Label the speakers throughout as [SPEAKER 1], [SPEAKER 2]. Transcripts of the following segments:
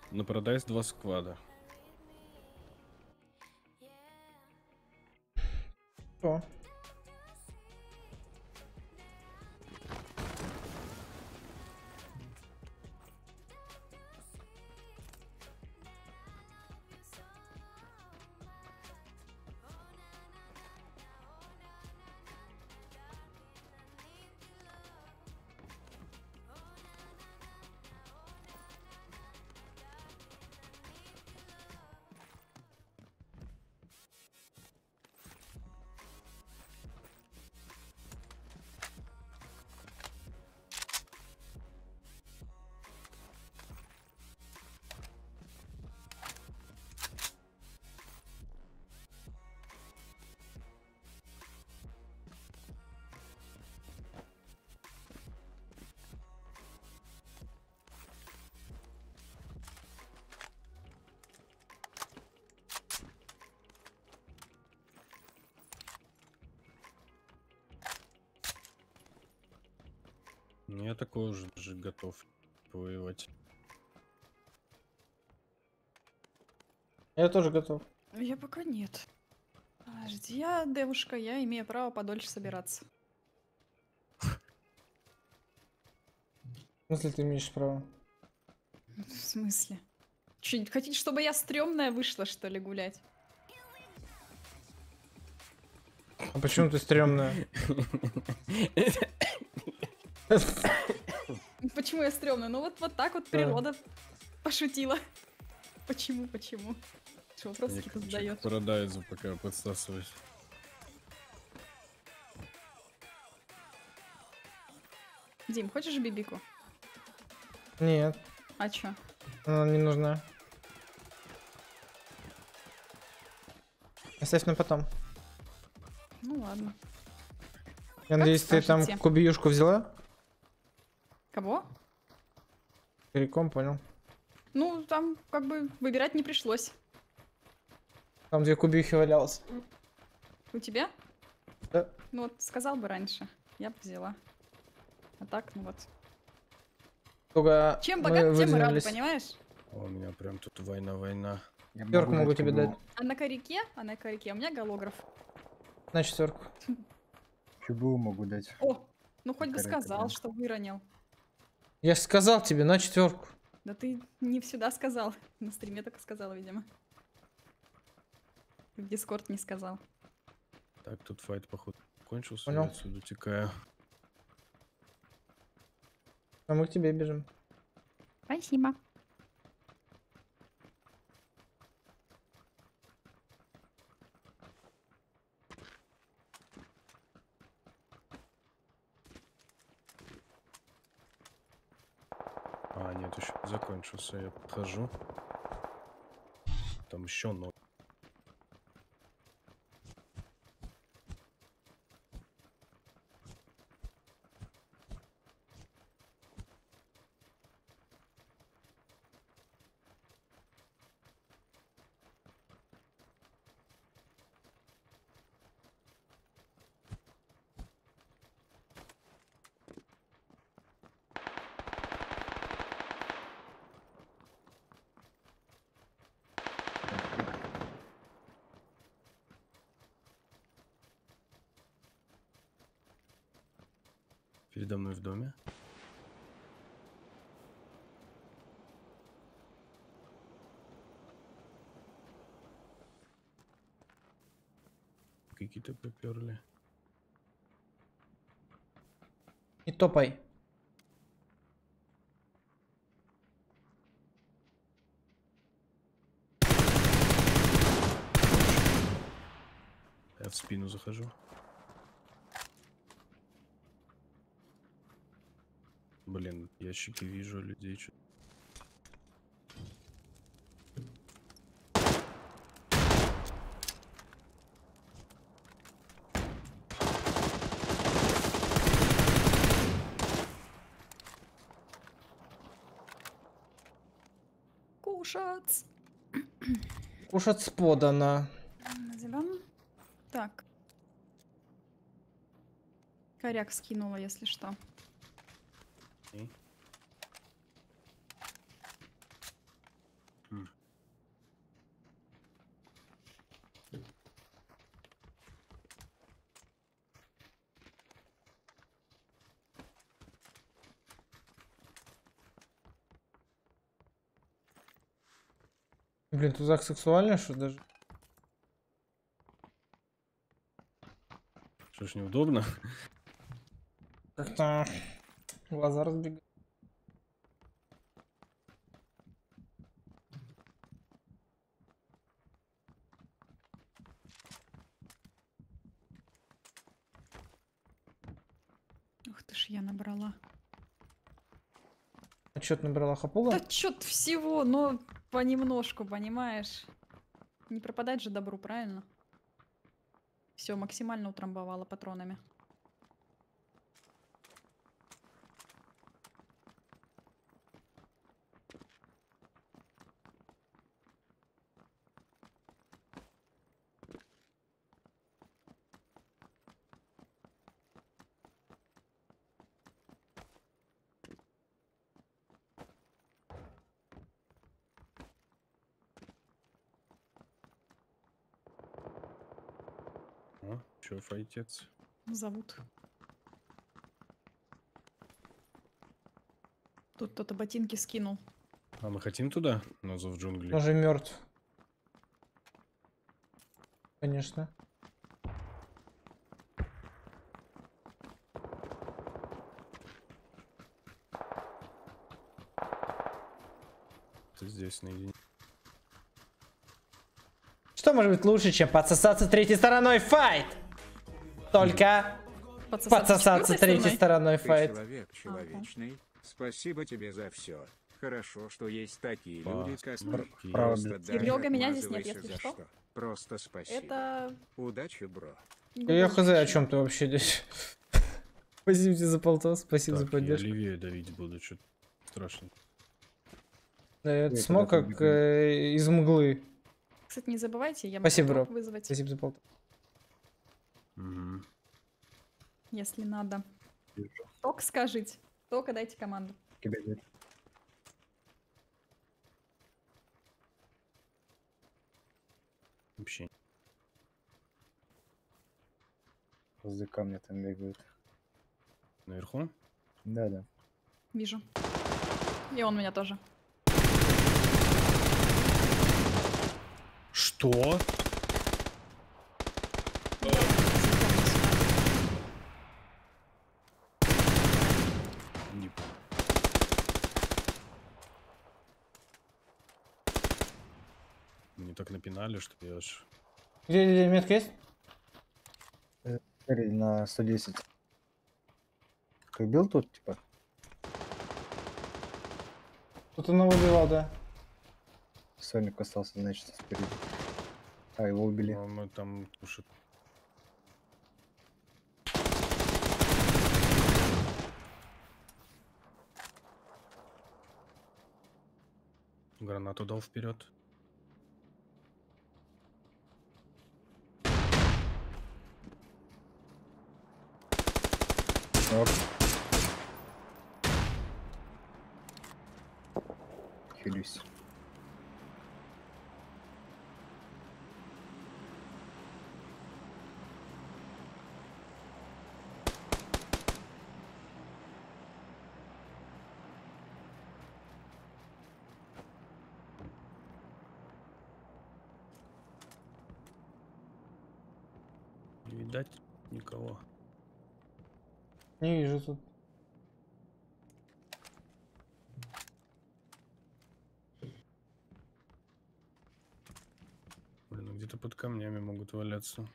[SPEAKER 1] На Парадайз 2 сквада.
[SPEAKER 2] О.
[SPEAKER 1] Я такой уже готов воевать.
[SPEAKER 2] Я тоже готов.
[SPEAKER 3] Я пока нет. Подожди, я девушка, я имею право подольше собираться.
[SPEAKER 2] В смысле ты имеешь право?
[SPEAKER 3] В смысле? Чё, хотите, чтобы я стрёмная вышла, что ли, гулять?
[SPEAKER 2] А почему ты стрёмная?
[SPEAKER 3] Почему я стрёмная? Ну вот так вот природа пошутила. Почему? Что вопрос
[SPEAKER 1] Я,
[SPEAKER 3] какие-то
[SPEAKER 1] короче,
[SPEAKER 3] задаёшь?
[SPEAKER 1] к Парадайзу пока подсасываюсь.
[SPEAKER 3] Дим, хочешь бибику?
[SPEAKER 2] Нет,
[SPEAKER 3] А чё?
[SPEAKER 2] она не нужна. Оставь на потом.
[SPEAKER 3] Ну ладно.
[SPEAKER 2] Я надеюсь, ты там
[SPEAKER 3] скажете.
[SPEAKER 2] кубиюшку взяла?
[SPEAKER 3] Кого?
[SPEAKER 2] Переком, понял.
[SPEAKER 3] Ну, там как бы выбирать не пришлось.
[SPEAKER 2] Там 2 кубихи валялось.
[SPEAKER 3] У тебя?
[SPEAKER 2] Да.
[SPEAKER 3] Ну вот, сказал бы раньше. Я бы взяла. А так, ну вот.
[SPEAKER 2] Только
[SPEAKER 3] Чем
[SPEAKER 2] мы
[SPEAKER 3] богат, тем и рад,
[SPEAKER 2] выдвинулись.
[SPEAKER 3] понимаешь?
[SPEAKER 1] О, у меня прям тут война.
[SPEAKER 4] Я
[SPEAKER 2] Пятерку могу
[SPEAKER 4] дать
[SPEAKER 2] тебе
[SPEAKER 4] кубу.
[SPEAKER 2] дать.
[SPEAKER 3] А на коряке? У меня голограф.
[SPEAKER 2] На 4.
[SPEAKER 4] Кубу могу дать.
[SPEAKER 3] О, ну хоть бы
[SPEAKER 4] Коряка,
[SPEAKER 3] сказал,
[SPEAKER 4] да.
[SPEAKER 3] что выронил.
[SPEAKER 2] Я же сказал тебе на 4.
[SPEAKER 3] Да ты не всегда сказал. На стриме только сказала, видимо. Ты в Дискорд не сказал.
[SPEAKER 1] Так, тут файт, походу, кончился,
[SPEAKER 2] Понял.
[SPEAKER 1] я отсюда текаю.
[SPEAKER 2] А мы к тебе бежим.
[SPEAKER 3] Спасибо.
[SPEAKER 1] А, нет, еще не закончился, я подхожу. Там еще ноль. Передо мной в доме. Какие-то приперли.
[SPEAKER 2] И топай.
[SPEAKER 1] Я в спину захожу. Блин, ящики вижу, людей что.
[SPEAKER 3] Кушать.
[SPEAKER 2] Кушать подано.
[SPEAKER 3] Назовем. Так. Коряк скинула, если что.
[SPEAKER 1] Окей.
[SPEAKER 2] Блин, тут так сексуально, что даже.
[SPEAKER 1] Что ж неудобно?
[SPEAKER 2] Как-то глаза разбегают.
[SPEAKER 3] Ух ты ж, я набрала.
[SPEAKER 2] А чё ты набрала хапуга?
[SPEAKER 3] Да чё-то всего, но понемножку, понимаешь? Не пропадать же добру, правильно? Все, максимально утрамбовала патронами.
[SPEAKER 1] О, чё, файтец?
[SPEAKER 3] Зовут. Тут кто-то ботинки скинул.
[SPEAKER 1] А мы хотим туда? На зов джунглей?
[SPEAKER 2] Он же мертв. Конечно.
[SPEAKER 1] Ты здесь наедине.
[SPEAKER 2] Что может быть лучше, чем подсосаться третьей стороной файт? Только подсосаться
[SPEAKER 3] четвёртой
[SPEAKER 2] третьей
[SPEAKER 3] стороной?
[SPEAKER 2] стороной
[SPEAKER 5] Ты
[SPEAKER 2] файт.
[SPEAKER 5] человек человечный. Спасибо тебе за все. Хорошо, что есть такие люди, как мы.
[SPEAKER 1] Паски.
[SPEAKER 5] Просто даже
[SPEAKER 3] Серёга, меня здесь нет,
[SPEAKER 5] отмазывайся
[SPEAKER 3] если
[SPEAKER 5] за
[SPEAKER 3] что.
[SPEAKER 5] Просто спасибо.
[SPEAKER 3] Это...
[SPEAKER 5] Удачи, бро.
[SPEAKER 2] Я хз, о чем ты вообще здесь. Спасибо тебе за полтос, спасибо за
[SPEAKER 1] Так, я
[SPEAKER 2] поддержку.
[SPEAKER 1] левее давить буду, что-то страшно.
[SPEAKER 2] Это
[SPEAKER 4] Я
[SPEAKER 2] смог
[SPEAKER 4] куда-то
[SPEAKER 2] как из мглы.
[SPEAKER 3] Кстати, не забывайте, я
[SPEAKER 2] Спасибо,
[SPEAKER 3] могу
[SPEAKER 2] Роб.
[SPEAKER 3] топ вызвать,
[SPEAKER 2] Спасибо за полтос.
[SPEAKER 1] Угу.
[SPEAKER 3] если надо. Ток скажите. Только дайте команду.
[SPEAKER 4] Тебя нет.
[SPEAKER 1] Вообще.
[SPEAKER 4] Возле камня там бегают.
[SPEAKER 1] Наверху?
[SPEAKER 4] Да.
[SPEAKER 3] Вижу. И он меня тоже.
[SPEAKER 1] Что? Не понял. Мне так напинали, что я аж...
[SPEAKER 2] Где метка есть?
[SPEAKER 4] Смотри, на 110. Ты убил тут, типа?
[SPEAKER 2] Тут он его убивал, да.
[SPEAKER 4] Сольник остался, значит, спереди. А, его убили.
[SPEAKER 1] Ну, мы там тушит. Гранату дал вперед.
[SPEAKER 4] Оп. Хилюсь.
[SPEAKER 1] Не видать никого.
[SPEAKER 2] Не вижу тут.
[SPEAKER 1] Блин, ну где-то под камнями могут валяться.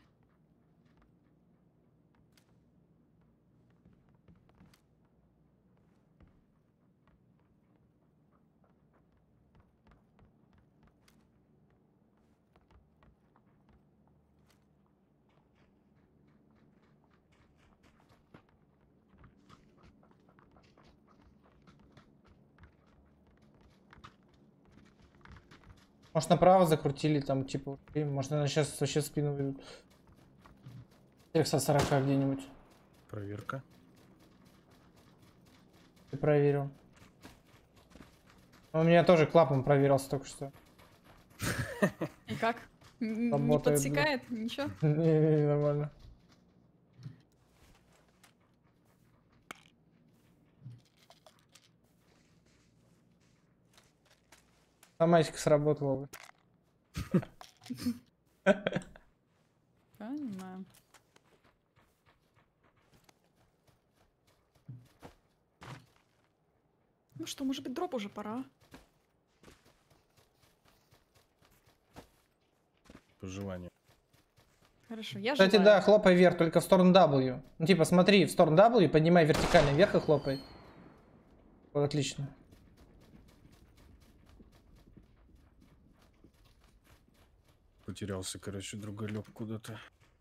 [SPEAKER 2] Может направо закрутили там, типа, ушли. Может она сейчас вообще в спину выйдут. Всех со 40 где-нибудь.
[SPEAKER 1] Проверка.
[SPEAKER 2] Ты проверил. У меня тоже клапан проверился только что.
[SPEAKER 3] И как? Не
[SPEAKER 2] Работает, да.
[SPEAKER 3] подсекает? Ничего?
[SPEAKER 2] Не, нормально. Автоматика сработала бы.
[SPEAKER 3] Понимаю. Ну что, может быть, дроп уже пора?
[SPEAKER 1] По желанию.
[SPEAKER 3] Хорошо, я
[SPEAKER 2] Кстати,
[SPEAKER 3] желаю.
[SPEAKER 2] да, хлопай вверх, только в сторону W. Ну, типа, смотри, в сторону W, поднимай вертикально вверх и хлопай. Вот, отлично.
[SPEAKER 1] Потерялся, короче, другалёк куда-то.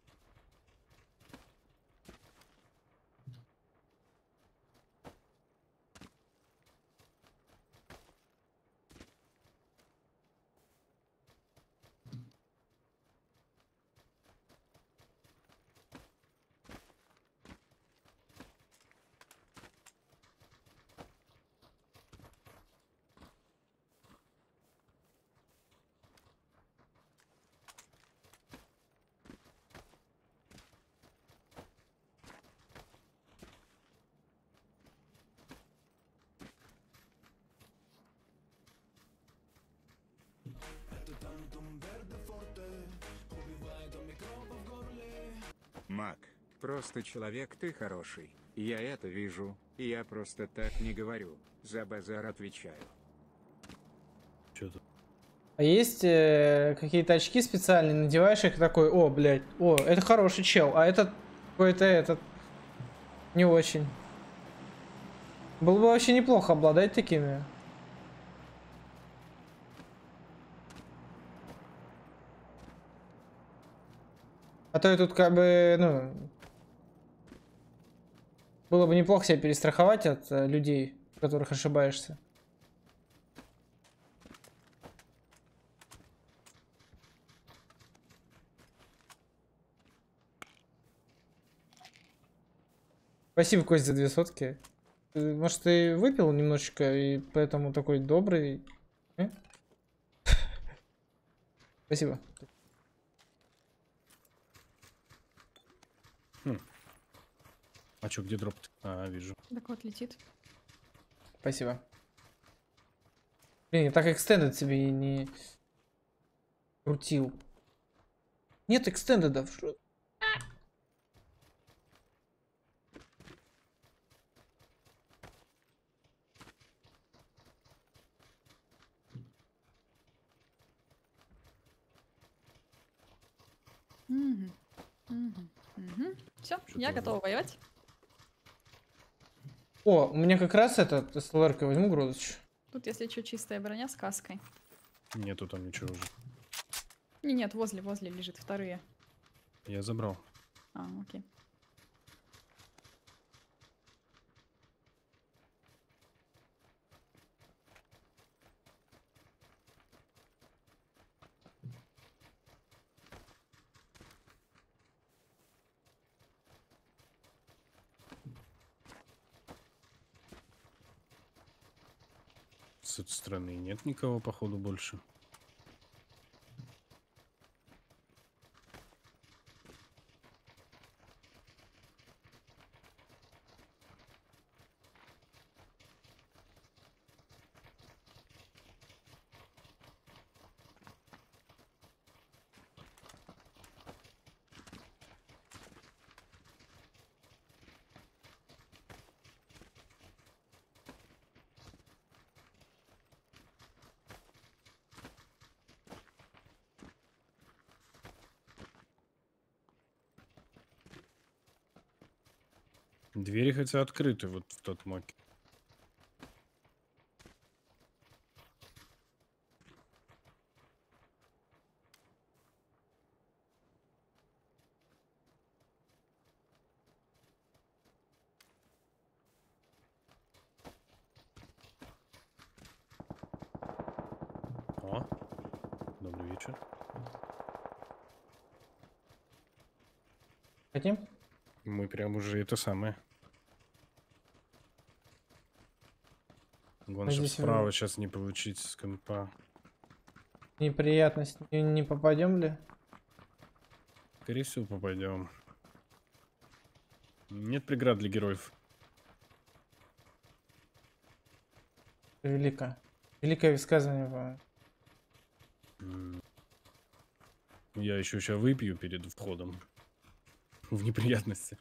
[SPEAKER 5] Мак, просто человек ты хороший. Я это вижу. Я просто так не говорю. За базар отвечаю.
[SPEAKER 1] Чё тут?
[SPEAKER 2] А есть какие-то очки специальные, надеваешь их такой, о, блядь, о, это хороший чел, а этот какой-то этот не очень. Было бы вообще неплохо обладать такими. А то я тут как бы, ну, было бы неплохо себя перестраховать от людей, в которых ошибаешься. Спасибо, Кость, за 2 сотки. Может, ты выпил немножечко и поэтому такой добрый? Спасибо.
[SPEAKER 1] А чё, где дроп? А, вижу.
[SPEAKER 3] Так вот, летит.
[SPEAKER 2] Спасибо. Блин, я так экстендед себе и не крутил. Нет экстендедов. Что?
[SPEAKER 3] Все,
[SPEAKER 1] Что
[SPEAKER 3] я
[SPEAKER 1] ты
[SPEAKER 3] готова воевать.
[SPEAKER 2] О, у меня как раз этот СЛР-ка возьму, Грозыч.
[SPEAKER 3] Тут, если что, чистая броня с каской.
[SPEAKER 1] Нету там ничего уже.
[SPEAKER 3] Нет, возле лежит вторые.
[SPEAKER 1] Я забрал.
[SPEAKER 3] А, окей.
[SPEAKER 1] С этой стороны нет никого, походу, больше. Двери хотя открыты вот в тот маке. О, добрый вечер.
[SPEAKER 2] Хотим?
[SPEAKER 1] Мы прям уже это самое. Главное, чтобы
[SPEAKER 2] здесь
[SPEAKER 1] справа сейчас не получить с компа.
[SPEAKER 2] Неприятность. Не попадем ли?
[SPEAKER 1] Скорее всего, попадем. Нет преград для героев.
[SPEAKER 2] Велико. Великое высказывание, по-моему.
[SPEAKER 1] Я еще сейчас выпью перед входом в неприятности.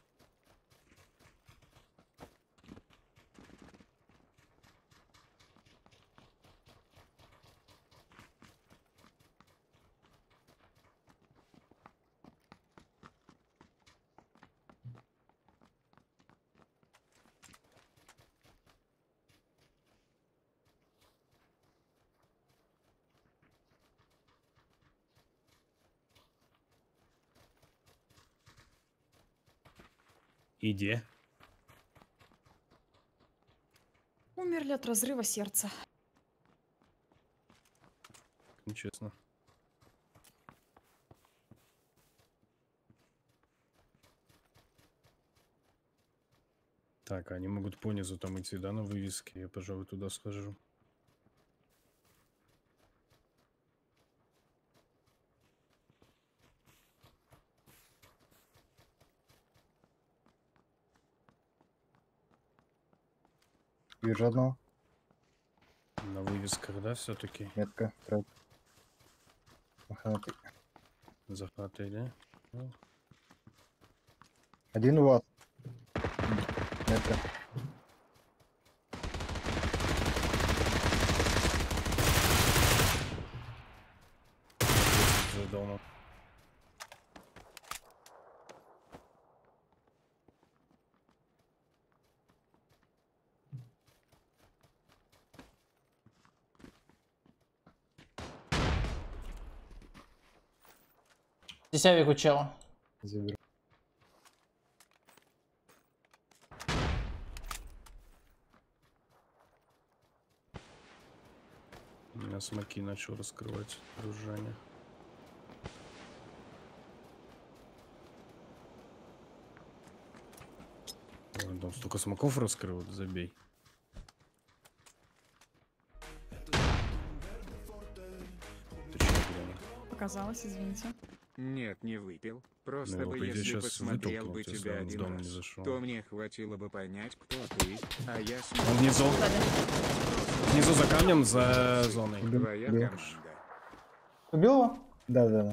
[SPEAKER 1] Иди.
[SPEAKER 3] Умерли от разрыва сердца.
[SPEAKER 1] Нечестно. Так, они могут понизу там идти, да, на вывеске. Я, пожалуй, туда схожу.
[SPEAKER 4] Вижу одного.
[SPEAKER 1] На вывесках, да, все-таки?
[SPEAKER 4] Метка. Трап. Мохнатый.
[SPEAKER 1] Захваты, да? Ну,
[SPEAKER 4] Один у вас. Метка.
[SPEAKER 1] за домом.
[SPEAKER 2] Десявик у чела.
[SPEAKER 4] Заберу.
[SPEAKER 1] У меня смоки начал раскрывать дружане. Ой, там столько смоков раскрыл, забей. Ты чё, блин?
[SPEAKER 3] Показалось, извините.
[SPEAKER 5] Нет, не выпил. Просто
[SPEAKER 1] Ну,
[SPEAKER 5] бы,
[SPEAKER 1] по идее,
[SPEAKER 5] если бы
[SPEAKER 1] щас
[SPEAKER 5] смотрел бы
[SPEAKER 1] вытолкнут, если
[SPEAKER 5] тебя
[SPEAKER 1] он в
[SPEAKER 5] один
[SPEAKER 1] дом не
[SPEAKER 5] раз,
[SPEAKER 1] зашел.
[SPEAKER 5] то мне хватило бы понять, кто ты, а я
[SPEAKER 1] Он
[SPEAKER 5] смотрел
[SPEAKER 1] внизу. Внизу за камнем, за зоной.
[SPEAKER 5] твоя
[SPEAKER 4] Бил.
[SPEAKER 5] команда.
[SPEAKER 2] Убил его?
[SPEAKER 4] Да.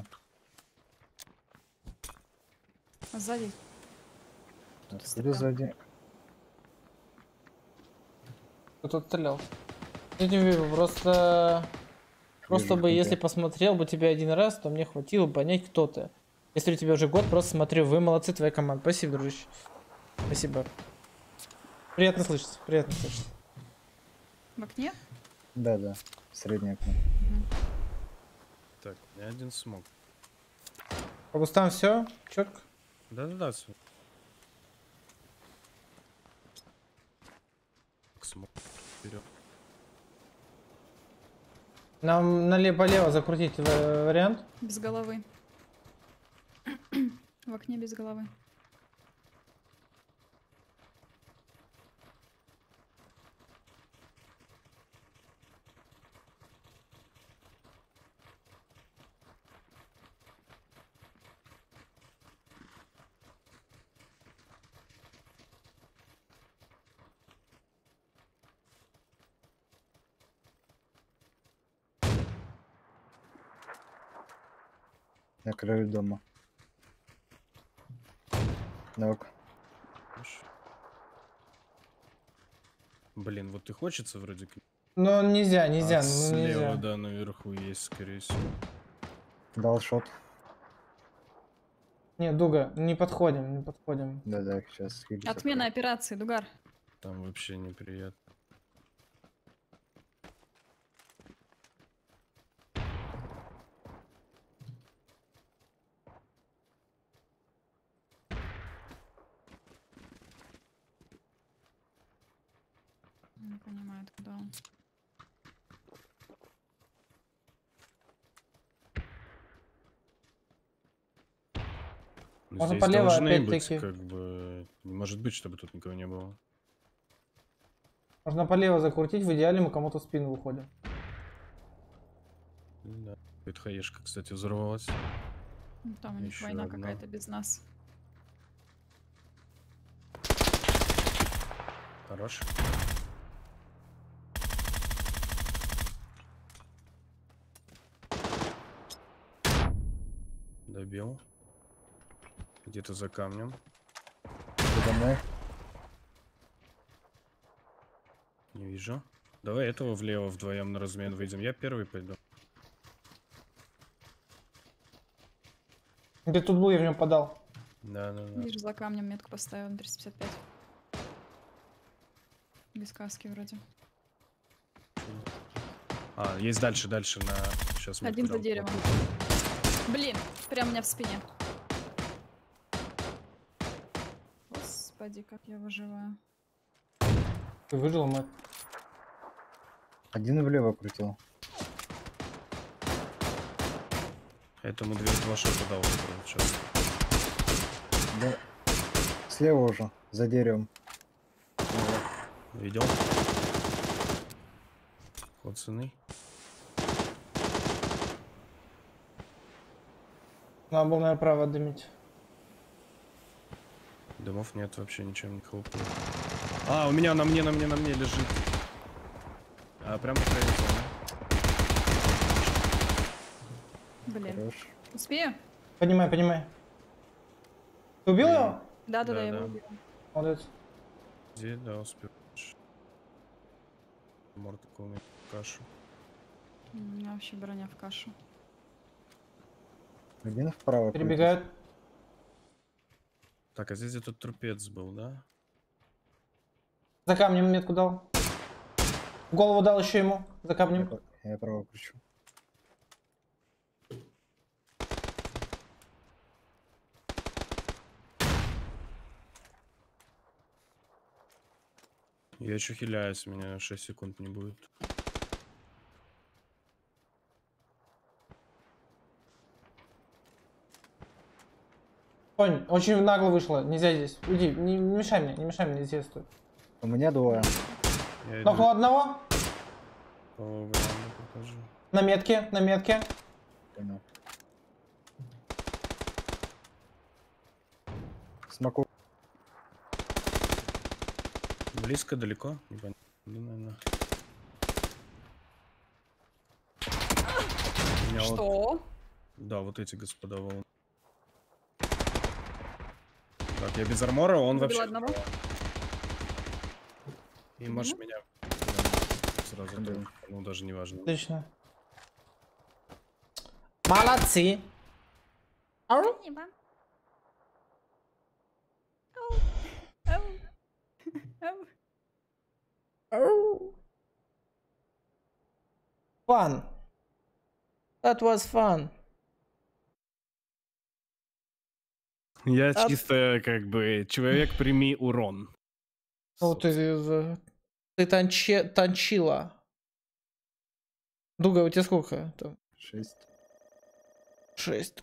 [SPEAKER 3] А сзади
[SPEAKER 4] Откуда сзади?
[SPEAKER 2] Кто тут стрелял? Я не вижу, просто
[SPEAKER 4] Вижу,
[SPEAKER 2] бы, если
[SPEAKER 4] хотя.
[SPEAKER 2] посмотрел бы тебя один раз, то мне хватило бы понять, кто ты. Если у тебя уже год, просто смотрю, вы молодцы, твоя команда. Спасибо, дружище. Спасибо. Приятно слышать, приятно слышать.
[SPEAKER 3] в окне?
[SPEAKER 4] Да. Среднее окно.
[SPEAKER 1] Так, у меня один смог.
[SPEAKER 2] По кустам все, четко.
[SPEAKER 1] Да-да-да. Смог. Вперед.
[SPEAKER 2] Нам налево-лево закрутить вариант.
[SPEAKER 3] Без головы. В окне без головы.
[SPEAKER 4] На краю дома. Нок.
[SPEAKER 1] Хорошо. Блин, вот и хочется вроде как.
[SPEAKER 2] Но нельзя,
[SPEAKER 1] А
[SPEAKER 2] ну
[SPEAKER 1] слева,
[SPEAKER 2] нельзя.
[SPEAKER 1] да, наверху есть, скорее всего.
[SPEAKER 4] Дал шот.
[SPEAKER 2] Не, Дуга, не подходим.
[SPEAKER 4] Да, сейчас хилюсь.
[SPEAKER 3] Отмена операции, Дугар.
[SPEAKER 1] Там вообще неприятно.
[SPEAKER 3] Не понимает, куда он.
[SPEAKER 1] Ну,
[SPEAKER 2] Можно
[SPEAKER 1] здесь
[SPEAKER 2] полево
[SPEAKER 1] должны быть,
[SPEAKER 2] опять-таки.
[SPEAKER 1] как бы... Не может быть, чтобы тут никого не было.
[SPEAKER 2] Можно полево закрутить, в идеале мы кому-то в спину выходим.
[SPEAKER 1] Да. Какая-то хаешка, кстати, взорвалась.
[SPEAKER 3] Ну, там у них
[SPEAKER 1] Ещё
[SPEAKER 3] война
[SPEAKER 1] одна.
[SPEAKER 3] какая-то без нас.
[SPEAKER 1] Хорош. Добил. Где-то за камнем.
[SPEAKER 4] Передо мной.
[SPEAKER 1] Не вижу. Давай этого влево вдвоем на размен выйдем. Я первый пойду.
[SPEAKER 2] Где тут был, я в него подал.
[SPEAKER 1] Да.
[SPEAKER 3] Вижу, за камнем метку поставил на 355. Без каски вроде.
[SPEAKER 1] А, есть дальше на... Сейчас
[SPEAKER 3] Один за деревом. Блин, прям у меня в спине. Господи, как я выживаю.
[SPEAKER 2] Ты выжил, Мэтт?
[SPEAKER 4] Один влево крутил.
[SPEAKER 1] Этому 2 шота дал. Сейчас.
[SPEAKER 4] Да. Слева уже, за деревом.
[SPEAKER 1] Видел? Пацаны.
[SPEAKER 2] Надо было, наверное, право дымить.
[SPEAKER 1] Дымов нет, вообще ничем не хлопнул. А, у меня на мне лежит. А, прям по краю зоны.
[SPEAKER 3] Блин.
[SPEAKER 4] Хорош.
[SPEAKER 3] Успею?
[SPEAKER 2] Поднимай. Ты убил
[SPEAKER 1] Блин.
[SPEAKER 2] его?
[SPEAKER 3] Да,
[SPEAKER 1] Да,
[SPEAKER 3] я
[SPEAKER 1] да.
[SPEAKER 3] его убила.
[SPEAKER 2] Молодец.
[SPEAKER 1] Где, да, успеешь. Мор такого кашу.
[SPEAKER 3] У меня вообще броня в кашу.
[SPEAKER 4] Один вправо крутит.
[SPEAKER 2] Перебегают.
[SPEAKER 1] Так, а здесь где-то трупец был, да?
[SPEAKER 2] За камнем метку дал. В голову дал еще ему. За камнем.
[SPEAKER 4] Я право кручу.
[SPEAKER 1] Я еще хиляюсь, у меня 6 секунд не будет.
[SPEAKER 2] Понь, очень нагло вышло. Нельзя здесь. Уйди, не мешай мне здесь стой.
[SPEAKER 4] У меня двое.
[SPEAKER 1] Я иду
[SPEAKER 2] Нокнул одного.
[SPEAKER 1] по граунду покажу.
[SPEAKER 2] На метке.
[SPEAKER 4] Понял. Смоку.
[SPEAKER 1] Близко, далеко? Непонятно, наверное. У меня вот-
[SPEAKER 3] Что?
[SPEAKER 1] Да, вот эти господа волны. Так, я без армора, он
[SPEAKER 3] Выбила
[SPEAKER 1] вообще...
[SPEAKER 3] одного.
[SPEAKER 1] И можешь
[SPEAKER 3] Мгм.
[SPEAKER 1] меня сразу,
[SPEAKER 4] Да.
[SPEAKER 1] тоже, ну даже не важно.
[SPEAKER 2] Отлично. Молодцы. Ау.
[SPEAKER 3] Спасибо. Ау. Ау. Ау.
[SPEAKER 2] Ау. Fun. That was fun.
[SPEAKER 1] Я
[SPEAKER 2] А-
[SPEAKER 1] чисто как бы человек, прими урон.
[SPEAKER 2] Ну ты танчила. Дуга, у тебя сколько? Там
[SPEAKER 4] 6.
[SPEAKER 2] 6.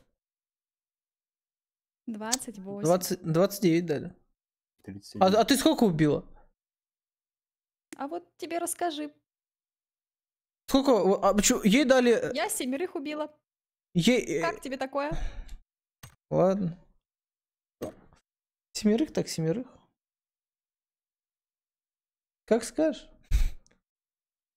[SPEAKER 3] 28.
[SPEAKER 2] 29 дали.
[SPEAKER 4] 37.
[SPEAKER 2] А ты сколько убила?
[SPEAKER 3] А вот тебе расскажи.
[SPEAKER 2] Сколько? Ей дали...
[SPEAKER 3] Я 7 убила.
[SPEAKER 2] Ей...
[SPEAKER 3] Как тебе такое?
[SPEAKER 2] Ладно. 7 так 7. Как скажешь.